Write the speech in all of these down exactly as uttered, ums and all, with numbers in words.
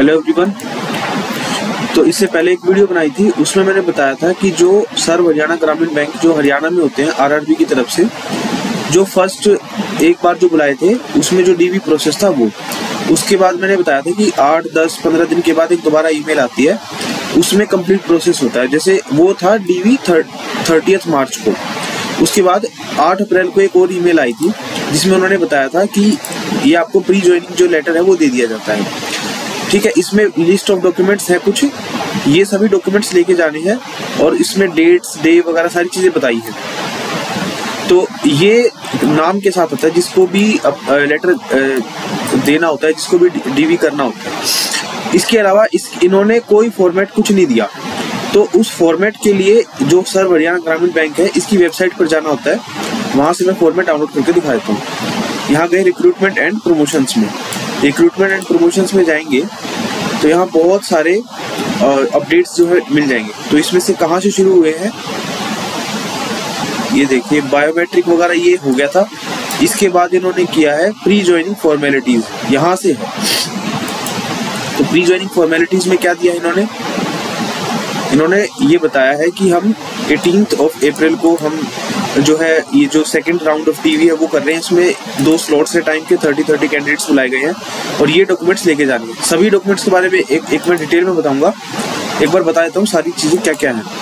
Hello everyone. तो इससे पहले एक वीडियो बनाई थी, उसमें मैंने बताया था कि जो सर्व हरियाणा ग्रामीण बैंक जो हरियाणा में होते हैं आरआरबी की तरफ से जो फर्स्ट एक बार जो बुलाए थे उसमें जो डीवी प्रोसेस था वो, उसके बाद मैंने बताया था कि आठ दस पंद्रह दिन के बाद एक दोबारा ईमेल आती है, उसमें कंप्लीट प्रोसेस होता है। जैसे वो था डीवी थर्टियथ मार्च को, उसके बाद आठ अप्रैल को एक और ईमेल आई थी जिसमें उन्होंने बताया था कि ये आपको प्री ज्वाइनिंग जो लेटर है वो दे दिया जाता है। ठीक है, इसमें लिस्ट ऑफ डॉक्यूमेंट्स है कुछ, ये सभी डॉक्यूमेंट्स लेके जाने हैं और इसमें डेट्स डे वगैरह सारी चीज़ें बताई हैं। तो ये नाम के साथ होता है, जिसको भी लेटर देना होता है, जिसको भी डीवी करना होता है। इसके अलावा इस इन्होंने कोई फॉर्मेट कुछ नहीं दिया, तो उस फॉर्मेट के लिए जो सर्व हरियाणा ग्रामीण बैंक है इसकी वेबसाइट पर जाना होता है। वहाँ से मैं फॉर्मेट डाउनलोड करके दिखा देता हूँ। यहाँ गए रिक्रूटमेंट एंड प्रमोशंस में, रिक्रूटमेंट एंड प्रमोशंस में जाएंगे तो यहाँ बहुत सारे अपडेट्स जो है मिल जाएंगे। तो इसमें से कहाँ से शुरू हुए हैं, ये देखिए बायोमेट्रिक वगैरह ये हो गया था। इसके बाद इन्होंने किया है प्री ज्वाइनिंग फॉर्मेलिटीज, यहाँ से है। तो प्री ज्वाइनिंग फॉर्मेलिटीज में क्या दिया इन्होंने इन्होंने ये बताया है कि हम एटीन्थ ऑफ अप्रैल को हम जो है ये जो सेकंड राउंड ऑफ टीवी है वो कर रहे हैं। इसमें दो स्लॉट्स है टाइम के, थर्टी थर्टी कैंडिडेट्स बुलाए गए हैं और ये डॉक्यूमेंट्स लेके जाने हैं। सभी डॉक्यूमेंट्स के बारे में एक एक मैं डिटेल में बताऊंगा, एक बार बता देता हूँ सारी चीज़ें क्या क्या है।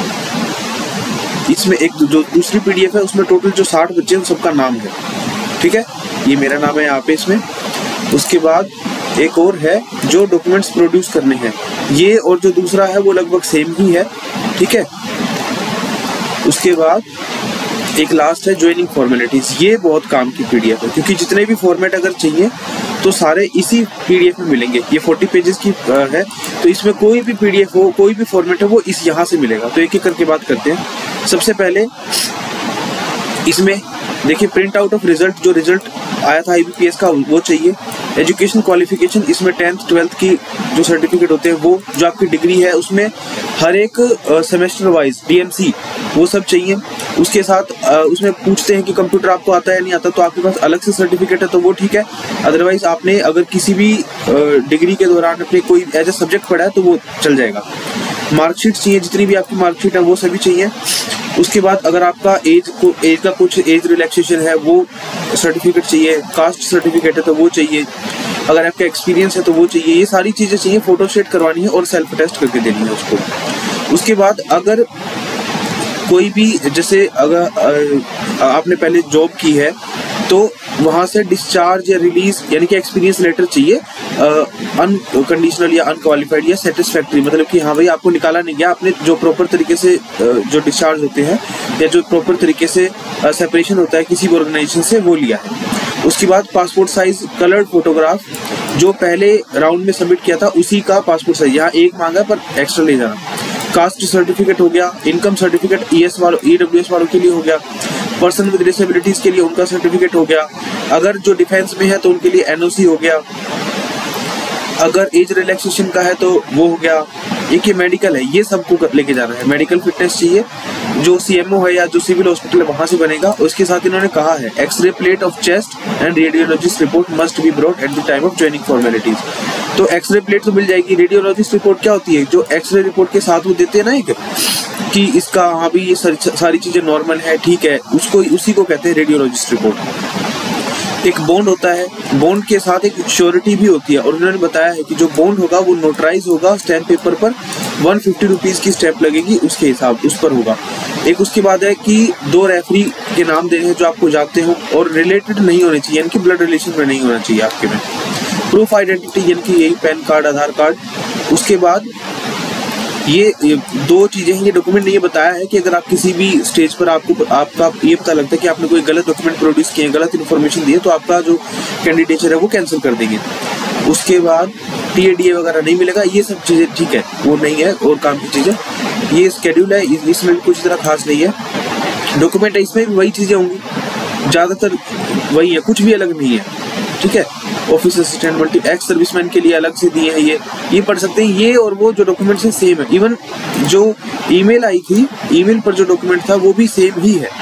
इसमें एक जो दूसरी पीडीएफ है उसमें टोटल जो साठ बच्चे हैं उन सबका नाम है। ठीक है, ये मेरा नाम है यहाँ पे इसमें। उसके बाद एक और है जो डॉक्यूमेंट्स प्रोड्यूस करने हैं, ये और जो दूसरा है वो लगभग सेम ही है। ठीक है, उसके बाद एक लास्ट है ज्वाइनिंग फॉर्मेलिटीज, ये बहुत काम की पीडीएफ है क्योंकि जितने भी फॉर्मेट अगर चाहिए तो सारे इसी पीडीएफ में मिलेंगे। ये चालीस पेजेस की है, तो इसमें कोई भी पीडीएफ हो, कोई भी फॉर्मेट है वो इस यहाँ से मिलेगा। तो एक एक करके बात करते हैं। सबसे पहले इसमें देखिए प्रिंट आउट ऑफ रिजल्ट, जो रिजल्ट आया था आईबीपीएस का वो चाहिए। एजुकेशन क्वालिफिकेशन, इसमें टेंथ ट्वेल्थ की जो सर्टिफिकेट होते हैं वो, जो आपकी डिग्री है उसमें हर एक सेमेस्टर वाइज डीएमसी वो सब चाहिए। उसके साथ आ, उसमें पूछते हैं कि कंप्यूटर आपको आता है या नहीं आता, तो आपके पास अलग से सर्टिफिकेट है तो वो ठीक है। अदरवाइज आपने अगर किसी भी डिग्री के दौरान अपने कोई एज ए सब्जेक्ट पढ़ा है तो वो चल जाएगा। मार्कशीट चाहिए, जितनी भी आपकी मार्कशीट है वो सभी चाहिए। उसके बाद अगर आपका एज को एज का कुछ एज रिलैक्सेशन है वो सर्टिफिकेट चाहिए। कास्ट सर्टिफिकेट है तो वो चाहिए। अगर आपका एक्सपीरियंस है तो वो चाहिए। ये सारी चीज़ें चाहिए, फोटो स्टेट करवानी है और सेल्फ टेस्ट करके देनी है उसको। उसके बाद अगर कोई भी, जैसे अगर आपने पहले जॉब की है तो वहाँ से डिस्चार्ज या रिलीज यानी कि एक्सपीरियंस लेटर चाहिए, अनकंडीशनल या अनक्वालिफाइड या सेटिस्फैक्ट्री, मतलब कि हाँ भाई आपको निकाला नहीं गया, आपने जो प्रॉपर तरीके से जो डिस्चार्ज होते हैं या जो प्रॉपर तरीके से सेपरेशन होता है किसी भी ऑर्गेनाइजेशन से वो लिया है। उसके बाद पासपोर्ट साइज कलर्ड फोटोग्राफ, जो पहले राउंड में सबमिट किया था उसी का पासपोर्ट साइज, यहाँ एक मांगा पर एक्स्ट्रा ले जाना। कास्ट सर्टिफिकेट हो गया। इनकम सर्टिफिकेट ईएस वालों ईडब्ल्यूएस वालों के लिए हो गया। पर्सन विद डिसेबिलिटीज के लिए उनका सर्टिफिकेट हो गया। अगर जो डिफेंस में है तो उनके लिए एनओसी हो गया। अगर एज रिलैक्सेशन का है तो वो हो गया। एक ये मेडिकल है, ये सबको लेके जाना है। मेडिकल फिटनेस चाहिए, जो सीएमओ है या जो सिविल हॉस्पिटल है वहां से बनेगा। उसके साथ इन्होंने कहा है x ray plate of chest and radiologist report must be brought at the time of joining formalities. तो एक्सरे प्लेट तो मिल जाएगी। रेडियोलॉजिस्ट रिपोर्ट क्या होती है, जो एक्सरे रिपोर्ट के साथ वो देते हैं ना एक, कि इसका हाँ भी ये सारी चीजें नॉर्मल है, ठीक है, उसको उसी को कहते हैं रेडियोलॉजिस्ट रिपोर्ट। एक बॉन्ड होता है, बॉन्ड के साथ एक श्योरिटी भी होती है और उन्होंने बताया है कि जो बॉन्ड होगा वो नोटराइज होगा स्टैम्प पेपर पर, वन फिफ्टी रुपीज की स्टैम्प लगेगी उसके हिसाब उस पर होगा। एक उसके बाद है कि दो रेफरी के नाम देने हैं जो आपको जानते हो और रिलेटेड नहीं होने चाहिए, यानी कि ब्लड रिलेशन में नहीं होना चाहिए आपके में। प्रूफ आइडेंटिटी यानी कि यही पैन कार्ड, आधार कार्ड। उसके बाद ये, ये दो चीजें हैं, ये डॉक्यूमेंट ने ये बताया है कि अगर आप किसी भी स्टेज पर आपको आपका ये पता लगता है कि आपने कोई गलत डॉक्यूमेंट प्रोड्यूस किए, गलत इन्फॉर्मेशन दी है, तो आपका जो कैंडिडेचर है वो कैंसिल कर देंगे। उसके बाद टीएडीए वगैरह नहीं मिलेगा, ये सब चीज़ें ठीक है, वो नहीं है और काम की चीज़ें। ये स्केड्यूल है, इसमें भी कुछ तरह खास नहीं है। डॉक्यूमेंट है, इसमें भी वही चीज़ें होंगी, ज़्यादातर वही है, कुछ भी अलग नहीं है। ठीक है, office assistant, multi ex serviceman के लिए अलग से दिए हैं, ये ये पढ़ सकते हैं। ये और वो जो डॉक्यूमेंट्स है सेम है। इवन जो ईमेल आई थी, ईमेल पर जो डॉक्यूमेंट था वो भी सेम ही है।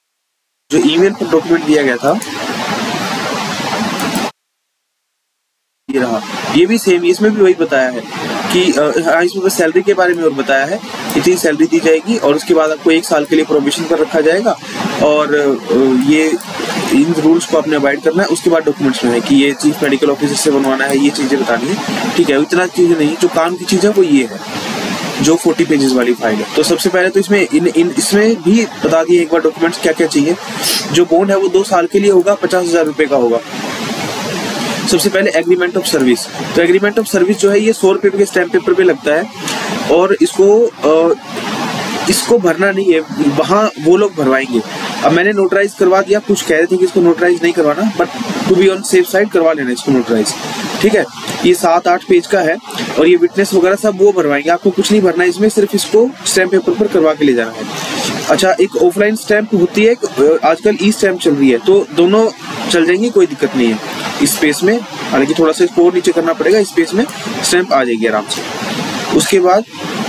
जो ईमेल पर डॉक्यूमेंट दिया गया था रहा, ये भी सेम, इसमें भी वही बताया है कि हाँ, इसमें बस सैलरी के बारे में और बताया है, इतनी सैलरी दी जाएगी और उसके बाद आपको एक साल के लिए प्रोबेशन पर रखा जाएगा और ये इन रूल्स को आपने अवॉइड करना है। उसके बाद डॉक्यूमेंट्स में है कि ये चीफ मेडिकल ऑफिसर से बनवाना है, ये चीज़ें बतानी है, ठीक है। इतना चीज़ें नहीं, जो काम की चीज़ है वो ये है, जो चालीस पेजेस वाली फाइल है। तो सबसे पहले तो इसमें इन इन इसमें भी बता दिए एक बार डॉक्यूमेंट्स क्या क्या चाहिए। जो बॉन्ड है वो दो साल के लिए होगा, पचास हजार रुपये का होगा। सबसे पहले एग्रीमेंट ऑफ सर्विस। तो एग्रीमेंट ऑफ सर्विस जो है ये सौ रुपये के स्टैम्प पेपर पे लगता है और इसको आ, इसको भरना नहीं है, वहाँ वो लोग भरवाएंगे। अब मैंने नोटराइज करवा दिया, कुछ कह रहे थे कि इसको नोटराइज नहीं करवाना, but to be on safe side करवा लेना इसको नोटराइज, ठीक है। ये सात आठ पेज का है और ये विटनेस वगैरह सब वो भरवाएंगे, आपको कुछ नहीं भरना है इसमें, सिर्फ इसको स्टैम्प पेपर पर करवा के ले जाना है। अच्छा, एक ऑफलाइन स्टैम्प होती है, आजकल ई स्टैम्प चल रही है, तो दोनों चल जाएंगी, कोई दिक्कत नहीं है। इस पेज में हालांकि थोड़ा सा इसको नीचे करना पड़ेगा, इस पेज में स्टैम्प आ जाएगी आराम से। उसके बाद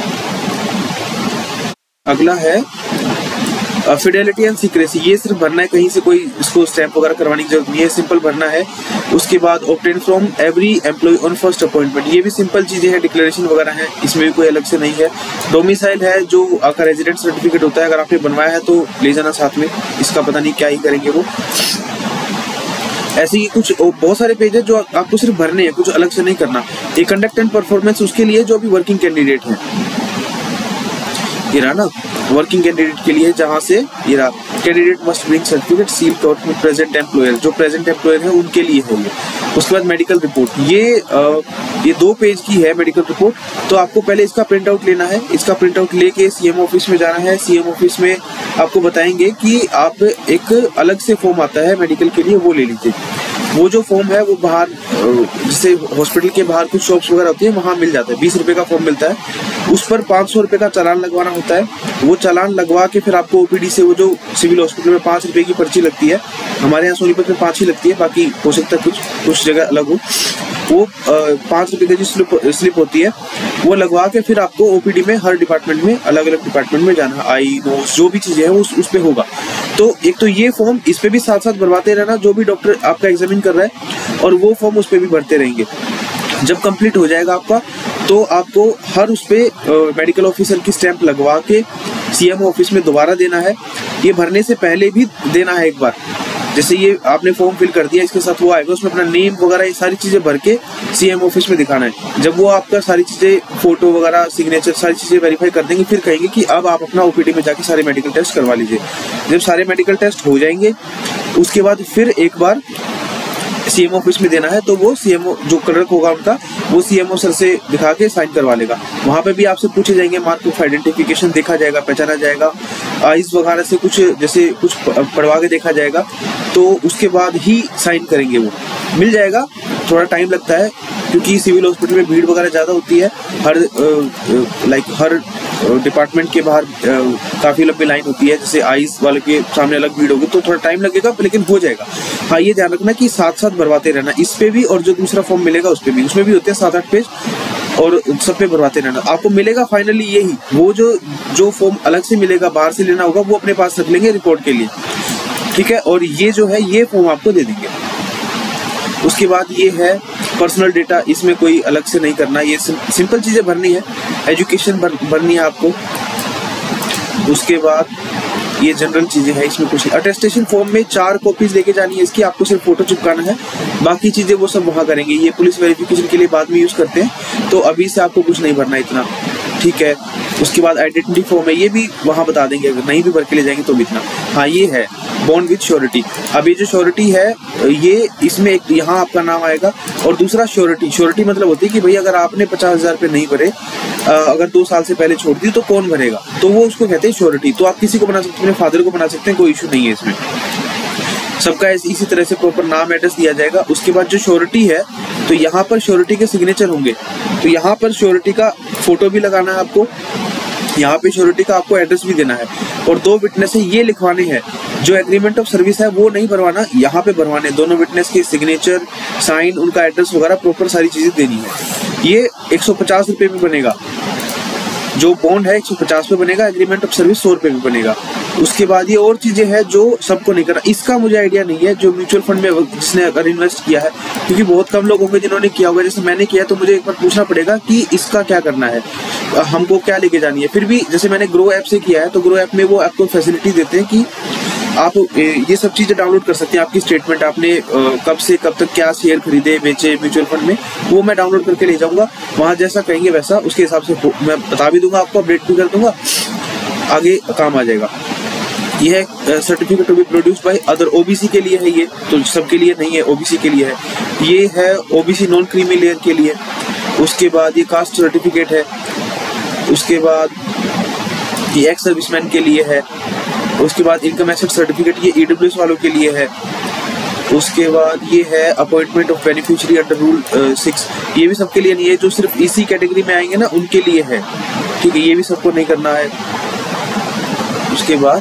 अगला है फिडेलिटी एंड सीक्रेसी। ये सिर्फ भरना है, कहीं से कोई इसको स्टैम्प वगैरह करवाने की जरूरत नहीं है, सिंपल भरना है। उसके बाद obtain from every employee on first appointment, ये भी सिंपल चीजें हैं, डिक्लेरेशन वगैरह है, इसमें भी कोई अलग से नहीं है। डोमिसाइल है, जो आपका रेजिडेंट सर्टिफिकेट होता है, अगर आपने बनवाया है तो ले जाना साथ में, इसका पता नहीं क्या ही करेंगे वो। ऐसे ही कुछ बहुत सारे पेज है जो आपको सिर्फ भरने हैं, कुछ अलग से नहीं करना। ये कंडक्ट एंड परफॉर्मेंस उसके लिए जो अभी वर्किंग कैंडिडेट है, ये रहा ना वर्किंग कैंडिडेट के लिए, जहां से ये रहा candidate must bring certificate seal out with present employer, जो प्रेजेंट एम्प्लॉयर है उनके लिए है ये। उसके बाद मेडिकल रिपोर्ट, ये आ, ये दो पेज की है मेडिकल रिपोर्ट, तो आपको पहले इसका प्रिंट आउट लेना है। इसका प्रिंट आउट लेके सीएम ऑफिस में जाना है। सीएम ऑफिस में आपको बताएंगे कि आप एक अलग से फॉर्म आता है मेडिकल के लिए, वो ले लीजिए। वो जो फॉर्म है वो बाहर, जैसे हॉस्पिटल के बाहर कुछ शॉप्स वगैरह होती है, वहाँ मिल जाता है, बीस रुपए का फॉर्म मिलता है। उस पर पाँच सौ रुपये का चालान लगवाना होता है। वो चालान लगवा के फिर आपको ओपीडी से, वो जो सिविल हॉस्पिटल में पाँच रुपये की पर्ची लगती है, हमारे यहाँ सोनीपत में पाँच ही लगती है, बाकी हो सकता है कुछ कुछ जगह अलग हो। वो पाँच रुपये की जो स्लिप स्लिप होती है वो लगवा के फिर आपको ओपीडी में हर डिपार्टमेंट में, अलग अलग डिपार्टमेंट में जाना, आई नोस जो भी चीज़ें हैं उस उस पर होगा। तो एक तो ये फॉर्म इस पे भी साथ साथ भरवाते रहना, जो भी डॉक्टर आपका एग्जामिन कर रहा है, और वो फॉर्म उस पर भी भरते रहेंगे। जब कंप्लीट हो जाएगा आपका, तो आपको हर उस पे मेडिकल ऑफिसर की स्टैंप लगवा के सीएम ऑफिस में दोबारा देना है। ये भरने से पहले भी देना है एक बार, जैसे ये आपने फॉर्म फिल कर दिया, इसके साथ वो आएगा, उसमें अपना नेम वगैरह ये सारी चीज़ें भर के सीएम ऑफिस में दिखाना है। जब वो आपका सारी चीज़ें, फोटो वगैरह, सिग्नेचर, सारी चीज़ें वेरीफाई कर देंगे, फिर कहेंगे कि अब आप अपना ओपीडी में जाके सारे मेडिकल टेस्ट करवा लीजिए। जब सारे मेडिकल टेस्ट हो जाएंगे, उसके बाद फिर एक बार सीएम ऑफिस में देना है, तो वो सीएमओ जो क्लर्क होगा उनका, वो सीएमओ सर से दिखा के साइन करवा लेगा। वहाँ पे भी आपसे पूछे जाएंगे, मार्क ऑफ आइडेंटिफिकेशन देखा जाएगा, पहचाना जाएगा, आइज वगैरह से कुछ जैसे कुछ पढ़वा के देखा जाएगा, तो उसके बाद ही साइन करेंगे। वो मिल जाएगा, थोड़ा टाइम लगता है क्योंकि सिविल हॉस्पिटल में भीड़ वगैरह ज़्यादा होती है, हर लाइक हर डिपार्टमेंट के बाहर काफ़ी लंबी लाइन होती है, जैसे आइज वाले के सामने अलग भीड़ होगी, तो थोड़ा टाइम लगेगा, लेकिन हो जाएगा। हाँ, ये ध्यान रखना कि साथ साथ भरवाते रहना, इस पे भी और जो दूसरा फॉर्म मिलेगा उस पे भी, उसमें भी होते हैं सात आठ पेज, और सब पे भरवाते रहना। आपको मिलेगा फाइनली यही, वो जो जो फॉर्म अलग से मिलेगा, बाहर से लेना होगा, वो अपने पास रख लेंगे रिपोर्ट के लिए, ठीक है। और ये जो है ये फॉर्म आपको दे देंगे। उसके बाद ये है पर्सनल डेटा, इसमें कोई अलग से नहीं करना, ये सिंपल चीज़ें भरनी है। एजुकेशन भर, भरनी है आपको। उसके बाद ये जनरल चीज़ें हैं, इसमें कुछ नहीं। अटेस्टेशन फॉर्म में चार कॉपीज लेके जानी है इसकी, आपको सिर्फ फोटो चिपकाना है, बाकी चीज़ें वो सब वहाँ करेंगे। ये पुलिस वेरिफिकेशन के लिए बाद में यूज़ करते हैं, तो अभी से आपको कुछ नहीं भरना इतना, ठीक है। उसके बाद आइडेंटिटी फॉर्म है, ये भी वहाँ बता देंगे, अगर नहीं भी भर के ले जाएंगे तो भी इतना। हाँ, ये है बॉन्ड विद श्योरिटी। अब ये जो श्योरिटी है, ये इसमें एक यहाँ आपका नाम आएगा, और दूसरा श्योरिटी। श्योरिटी मतलब होती है कि भाई अगर आपने पचास हजार रुपये नहीं भरे, अगर दो साल से पहले छोड़ दी, तो कौन भरेगा, तो वो उसको कहते हैं श्योरिटी। तो आप किसी को बना सकते हैं, अपने फादर को बना सकते हैं, कोई इशू नहीं है इसमें। सबका इसी तरह से प्रॉपर नाम एड्रेस दिया जाएगा। उसके बाद जो श्योरिटी है, तो यहाँ पर श्योरिटी के सिग्नेचर होंगे, तो यहाँ पर श्योरिटी का फोटो भी लगाना है आपको, यहाँ पे श्योरिटी का आपको एड्रेस भी देना है, और दो विटनेस ये लिखवाने हैं। जो एग्रीमेंट ऑफ सर्विस है वो नहीं भरवाना, यहाँ पे भरवाने, दोनों विटनेस के सिग्नेचर, साइन, उनका एड्रेस वगैरह प्रॉपर सारी चीजें देनी है। ये एक सौ पचास रुपये में बनेगा, जो बॉन्ड है एक सौ पचास पे बनेगा, एग्रीमेंट ऑफ सर्विस सौ रुपए में बनेगा। उसके बाद ये और चीजें हैं जो सबको नहीं करना, इसका मुझे आइडिया नहीं है जो म्यूचुअल फंड में जिसने अगर इन्वेस्ट किया है, क्योंकि बहुत कम लोग होंगे जिन्होंने किया होगा, जैसे मैंने किया, तो मुझे एक बार पूछना पड़ेगा कि इसका क्या करना है, हमको क्या लेके जानी है। फिर भी जैसे मैंने ग्रो ऐप से किया है, तो ग्रो ऐप में वो आपको फैसिलिटी देते हैं कि आप ये सब चीजें डाउनलोड कर सकते हैं, आपकी स्टेटमेंट, आपने कब से कब तक क्या शेयर खरीदे बेचे म्यूचुअल फंड में, वो मैं डाउनलोड करके ले जाऊंगा। वहां जैसा कहेंगे वैसा उसके हिसाब से मैं बता भी दूंगा, आपको अपडेट भी कर दूंगा, आगे काम आ जाएगा। ये है certificate to be produced by other, OBC के लिए है ये, तो सबके लिए नहीं है, ओबीसी के लिए है। ये है ओबीसी नॉन क्रीमी लेयर के लिए। उसके बाद ये कास्ट सर्टिफिकेट है। उसके बाद ये एक्स सर्विसमैन के लिए है। उसके बाद इनकम एसेट सर्टिफिकेट, ये ईडब्ल्यूएस वालों के लिए है। उसके बाद ये है appointment of beneficiary under rule six, ये भी सबके लिए नहीं है, जो सिर्फ इसी कैटेगरी में आएंगे ना उनके लिए है, ठीक है, ये भी सबको नहीं करना है। उसके बाद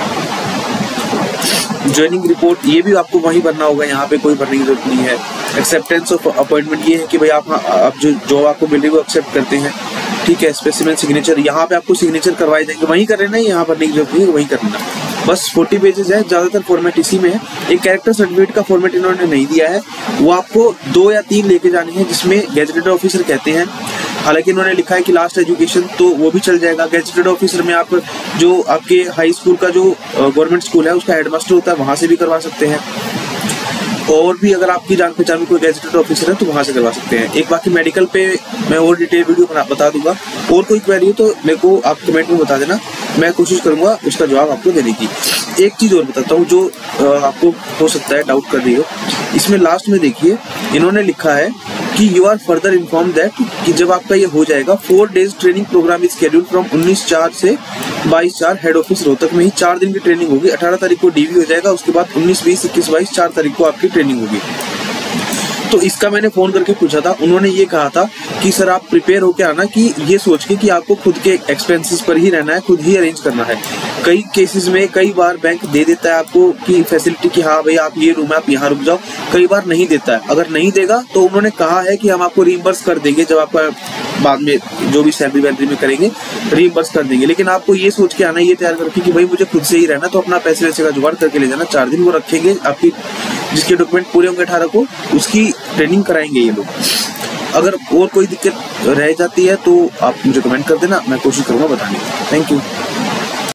ज्वाइनिंग रिपोर्ट, ये भी आपको वहीं भरना होगा, यहाँ पे कोई भरने की जरूरत नहीं है। एक्सेप्टेंस ऑफ अपॉइंटमेंट, ये है कि भाई आप आप जो जॉब आपको मिल रही है वो एक्सेप्ट करते हैं, ठीक है। स्पेसिमेन सिग्नेचर, यहाँ पे आपको सिग्नेचर करवाए जाएंगे, वहीं कर लेना, यहाँ भरने की जरूरत नहीं है, वहीं करना। बस चालीस पेजेस है, ज्यादातर फॉर्मेट इसी में है। एक कैरेक्टर सर्टिफिकेट का फॉर्मेट इन्होंने नहीं दिया है, वो आपको दो या तीन लेके जाने हैं, जिसमें गेजेटेड ऑफिसर कहते हैं। हालांकि इन्होंने लिखा है कि लास्ट एजुकेशन, तो वो भी चल जाएगा। गेजेटेड ऑफिसर में आप जो आपके हाई स्कूल का जो गवर्नमेंट स्कूल है उसका हेडमास्टर होता है, वहां से भी करवा सकते हैं। और भी अगर आपकी जान पहचान में कोई गेजेटेड ऑफिसर है तो वहां से करवा सकते हैं। एक बाकी मेडिकल पे मैं और डिटेल वीडियो बना बता दूंगा। और कोई क्वेरी हो तो मेरे को आप कमेंट में बता देना, मैं कोशिश करूंगा उसका जवाब आपको देने की। एक चीज और बताता हूँ जो आपको हो सकता है डाउट कर रही हो, इसमें लास्ट में देखिए इन्होंने लिखा है कि you are further inform that, कि जब आपका ये हो जाएगा, four days training programme is schedule from उन्नीस चार से बाईस चार, हेड ऑफिस रोहतक में ही चार दिन की ट्रेनिंग होगी। अठारह तारीख को डीवी हो जाएगा, उसके बाद उन्नीस बीस इक्कीस बाईस चार तारीख को आपकी ट्रेनिंग होगी। तो इसका मैंने फोन करके पूछा था, उन्होंने ये कहा था कि सर आप प्रिपेयर होकर आना, कि ये सोच के कि आपको खुद के एक्सपेंसेस पर ही रहना है, खुद ही अरेंज करना है। कई केसेस में कई बार बैंक दे देता है आपको कि फैसिलिटी कि हाँ भाई आप ये रूम है, आप यहाँ रुक जाओ, कई बार नहीं देता है। अगर नहीं देगा तो उन्होंने कहा है कि हम आपको रीइंबर्स कर देंगे, जब आपका बाद में जो भी सैलरी वैलरी में करेंगे रीइंबर्स कर देंगे। लेकिन आपको ये सोच के आना, ये तैयार करके कि भाई मुझे खुद से ही रहना, तो अपना पैसे वैसे का जुगाड़ करके ले जाना। चार दिन वो रखेंगे, आपकी जिसके डॉक्यूमेंट पूरे होंगे अठारह को, उसकी ट्रेनिंग कराएंगे ये लोग। अगर और कोई दिक्कत रह जाती है तो आप मुझे कमेंट कर देना, मैं कोशिश करूंगा बताने की। Thank you.